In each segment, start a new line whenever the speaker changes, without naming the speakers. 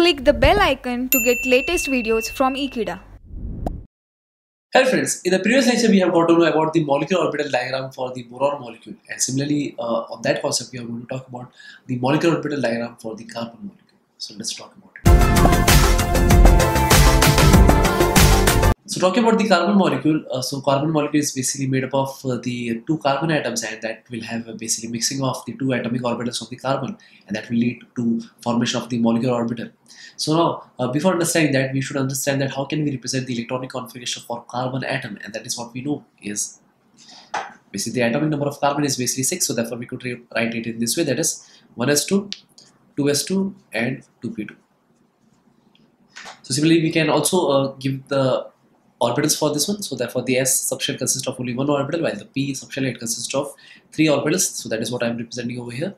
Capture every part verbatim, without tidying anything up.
Click the bell icon to get latest videos from Ekeeda.
Hello friends, in the previous lecture we have got to know about the molecular orbital diagram for the boron molecule, and similarly uh, on that concept we are going to talk about the molecular orbital diagram for the carbon molecule. So let's talk about it. So talking about the carbon molecule, uh, so carbon molecule is basically made up of uh, the two carbon atoms, and that will have uh, basically mixing of the two atomic orbitals of the carbon, and that will lead to formation of the molecular orbital. So now, uh, before understanding that, we should understand that how can we represent the electronic configuration for carbon atom, and that is what we know is basically the atomic number of carbon is basically six, so therefore we could write it in this way, that is one s two, two s two and two p two. So similarly we can also uh, give the orbitals for this one, so therefore the S subshell consists of only one orbital, while the P subshell it consists of three orbitals, so that is what I am representing over here.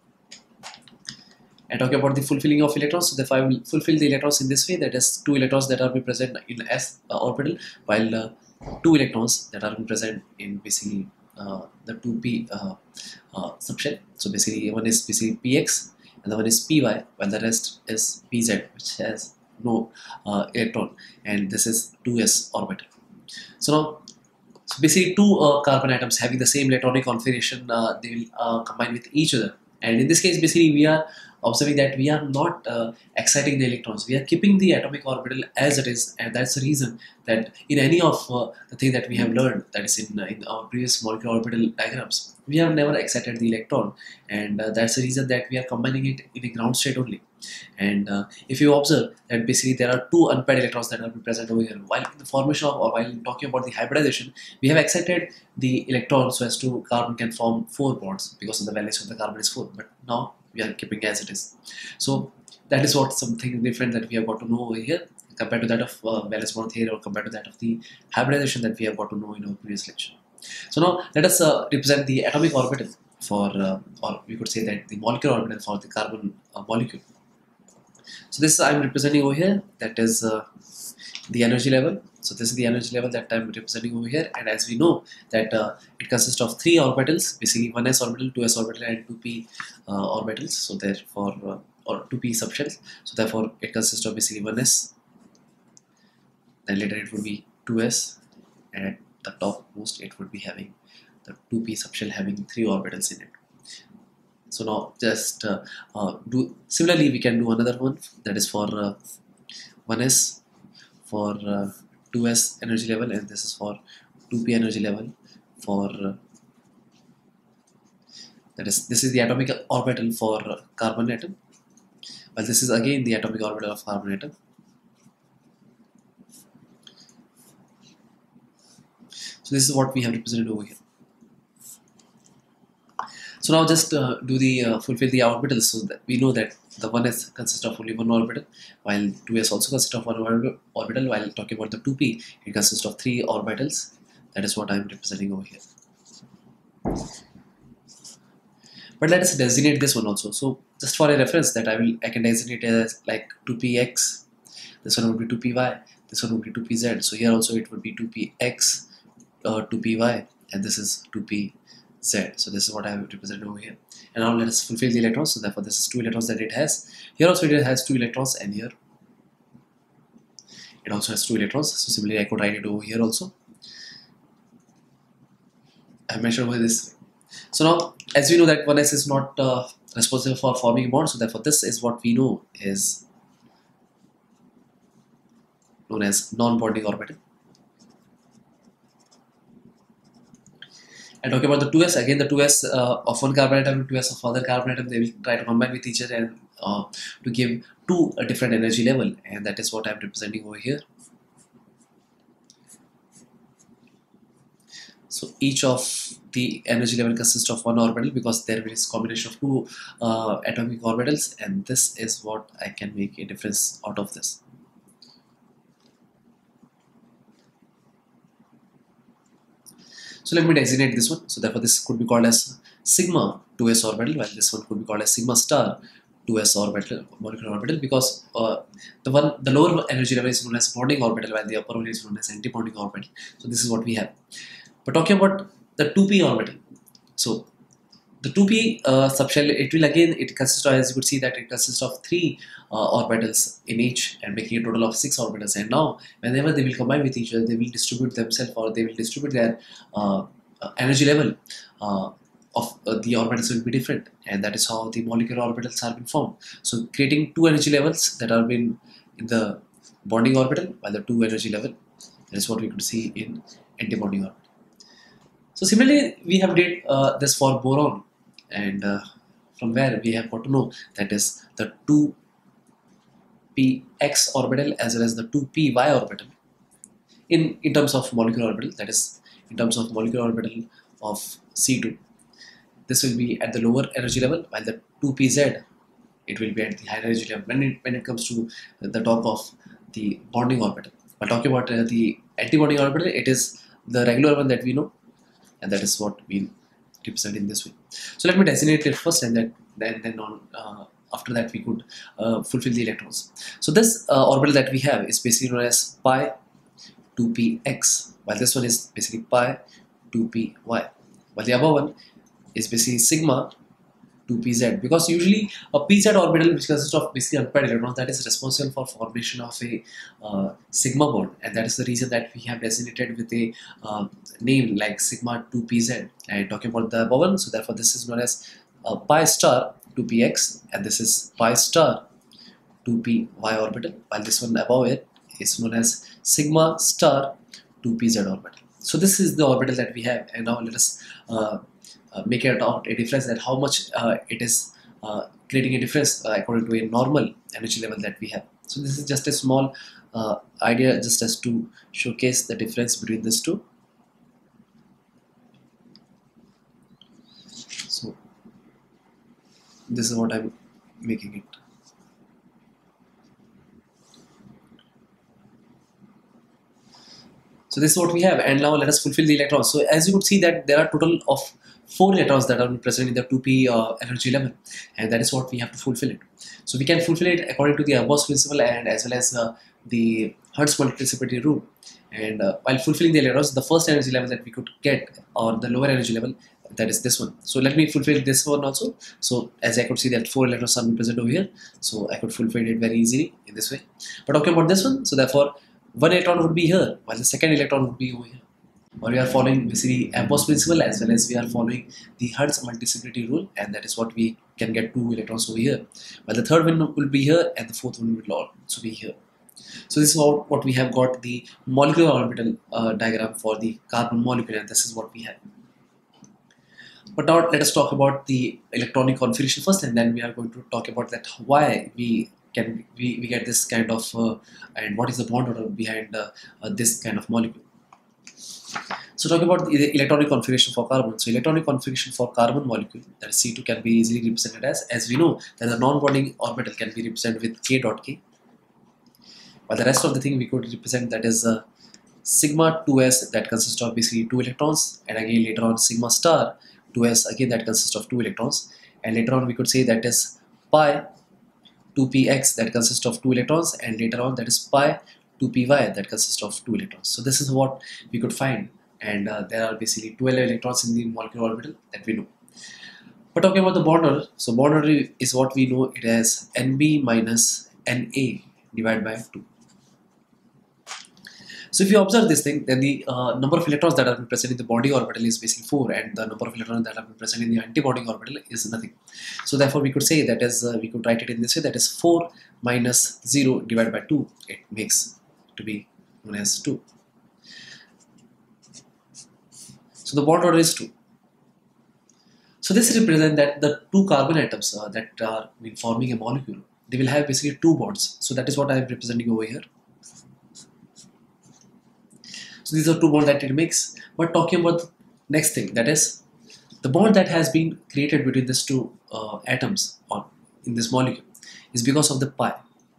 And talking about the fulfilling of electrons, so therefore I will fulfill the electrons in this way, that is two electrons that are present in S uh, orbital, while uh, two electrons that are present in basically uh, the two P uh, uh, subshell. So basically one is basically P X and the one is P Y, while the rest is P Z, which has no uh, electron, and this is two s orbital. So now, so basically two uh, carbon atoms having the same electronic configuration, uh, they will uh, combine with each other, and in this case basically we are observing that we are not uh, exciting the electrons, we are keeping the atomic orbital as it is, and that's the reason that in any of uh, the thing that we have learned, that is in, uh, in our previous molecular orbital diagrams, we have never excited the electron, and uh, that's the reason that we are combining it in a ground state only. And uh, if you observe that basically there are two unpaired electrons that are present over here, while in the formation of, or while talking about the hybridization, we have excited the electron so as to carbon can form four bonds because of the valence of the carbon is four, but now we are keeping as it is. So that is what something different that we have got to know over here compared to that of uh, valence bond theory, or compared to that of the hybridization that we have got to know in our previous lecture. So now let us uh, represent the atomic orbital for, uh, or we could say that the molecular orbital for the carbon uh, molecule. So this I am representing over here, that is uh, the energy level. So this is the energy level that I am representing over here, and as we know that uh, it consists of three orbitals, basically one s orbital, two s orbital and two p uh, orbitals, so therefore uh, or two p subshells, so therefore it consists of basically one s, then later it would be two s, and at the top most it would be having the two p subshell having three orbitals in it. So now just uh, uh, do similarly we can do another one, that is for uh, one s for uh, two s energy level, and this is for two p energy level for uh, that is this is the atomic orbital for uh, carbon atom, while this is again the atomic orbital of carbon atom. So this is what we have represented over here. So now just uh, do the uh, fulfill the orbitals, so that we know that the one s consists of only one orbital, while two s also consists of one orbital, while talking about the two p it consists of three orbitals. That is what I am representing over here. But let us designate this one also. So just for a reference, that I will I can designate it as like two p x, this one would be two p y, this one would be two p z. So here also it would be two p x, uh, two p y, and this is two p z. So this is what I have represented over here. And now let us fulfill the electrons. So therefore this is two electrons that it has. Here also it has two electrons, and here it also has two electrons. So similarly I could write it over here also. I have mentioned over this. So now as we know that one s is not uh, responsible for forming a bond, so therefore this is what we know is known as non-bonding orbital. And talking about the two s, again the two s uh, of one carbon atom and two s of other carbon atom, they will try to combine with each other and uh, to give two a different energy level, and that is what I am representing over here. So each of the energy level consists of one orbital, because there is combination of two uh, atomic orbitals, and this is what I can make a difference out of this. So let me designate this one. So therefore this could be called as sigma two s orbital, while this one could be called as sigma star two s orbital, molecular orbital, because uh, the one the lower energy level is known as bonding orbital, while the upper one is known as anti-bonding orbital. So this is what we have. But talking about the two p orbital, so the two p uh, subshell, it will again, it consists of, as you could see that it consists of three uh, orbitals in each and making a total of six orbitals. And now whenever they will combine with each other, they will distribute themselves, or they will distribute their uh, uh, energy level uh, of uh, the orbitals will be different, and that is how the molecular orbitals are being formed. So creating two energy levels that are been in the bonding orbital, while the two energy level, that is what we could see in antibonding orbital. So similarly, we have did uh, this for boron, and uh, from where we have got to know that is the two p x orbital as well as the two p y orbital in, in terms of molecular orbital, that is in terms of molecular orbital of C two. This will be at the lower energy level, while the two p z, it will be at the higher energy level when it, when it comes to the top of the bonding orbital. While talking about uh, the antibonding orbital, it is the regular one that we know, and that is what we represent in this way. So let me designate it first, and then then, then on uh, after that we could uh, fulfill the electrons. So this uh, orbital that we have is basically known as pi two p x, while this one is basically pi two p y, while the above one is basically sigma two p z, because usually a pz orbital, which consists of basically unpaired electrons, that is responsible for formation of a uh, sigma bond, and that is the reason that we have designated with a uh, name like sigma two p z. And talking about the above one, so therefore this is known as uh, pi star two p x, and this is pi star two p y orbital, while this one above it is known as sigma star two p z orbital. So this is the orbital that we have, and now let us uh, uh, make it out a difference, that how much uh, it is uh, creating a difference uh, according to a normal energy level that we have. So this is just a small uh, idea, just as to showcase the difference between these two. So this is what I'm making it. So this is what we have, and now let us fulfill the electrons. So as you could see that there are total of four electrons that are present in the two p uh, energy level, and that is what we have to fulfill it. So we can fulfill it according to the Gauss principle and as well as uh, the Hertz multiplicity rule. And uh, while fulfilling the electrons, the first energy level that we could get, or the lower energy level, that is this one. So let me fulfill this one also. So as I could see that four electrons are present over here, so I could fulfill it very easily in this way. But talking about this one, so therefore one electron would be here, while the second electron would be over here. Or we are following basically Gauss principle as well as we are following the Hertz multiplicity rule, and that is what we can get two electrons over here. While the third one will be here and the fourth one will also be here. So this is how, what we have got the molecular orbital uh, diagram for the carbon molecule, and this is what we have. But now let us talk about the electronic configuration first, and then we are going to talk about that why we can we, we get this kind of uh, and what is the bond order behind uh, uh, this kind of molecule. So talking about the electronic configuration for carbon. So electronic configuration for carbon molecule, that is C two, can be easily represented as, as we know that the non-bonding orbital can be represented with k dot k, while the rest of the thing we could represent that is uh, sigma two s, that consists of basically two electrons, and again later on sigma star two s, again that consists of two electrons, and later on we could say that is pi two p x, that consists of two electrons, and later on that is pi two p y, that consists of two electrons. So this is what we could find, and uh, there are basically twelve electrons in the molecular orbital that we know. But talking about the bond order, so bond order is what we know it as N B minus N A divided by two. So if you observe this thing, then the uh, number of electrons that are present in the bonding orbital is basically four, and the number of electrons that are present in the antibonding orbital is nothing. So therefore we could say that is uh, we could write it in this way, that is four minus zero divided by two, it makes to be known as two. So the bond order is two. So this represents that the two carbon atoms uh, that are in forming a molecule, they will have basically two bonds. So that is what I am representing over here. So these are two bonds that it makes. But talking about the next thing, that is the bond that has been created between these two uh, atoms or in this molecule is because of the pi.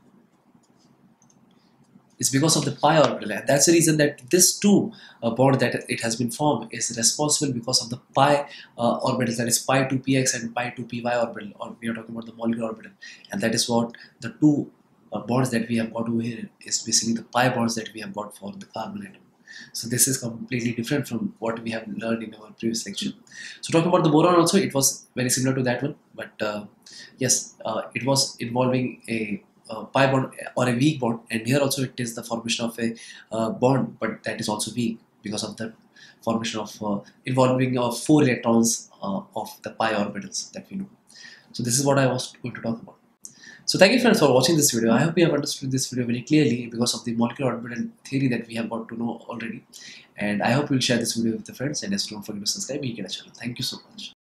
It's because of the pi orbital, and that's the reason that this two uh, bond that it has been formed is responsible because of the pi uh, orbital, that is pi two p x and pi two p y orbital, or we are talking about the molecular orbital, and that is what the two uh, bonds that we have got over here is basically the pi bonds that we have got for the carbon atom. So this is completely different from what we have learned in our previous lecture. So talking about the boron also, it was very similar to that one, but uh, yes, uh, it was involving a uh, pi bond or a weak bond, and here also it is the formation of a uh, bond, but that is also weak because of the formation of uh, involving of four electrons uh, of the pi orbitals that we know. So this is what I was going to talk about. So thank you friends for watching this video. I hope you have understood this video very clearly because of the molecular orbital theory that we have got to know already. And I hope you will share this video with the friends, and just don't forget to subscribe to Ekeeda channel. Thank you so much.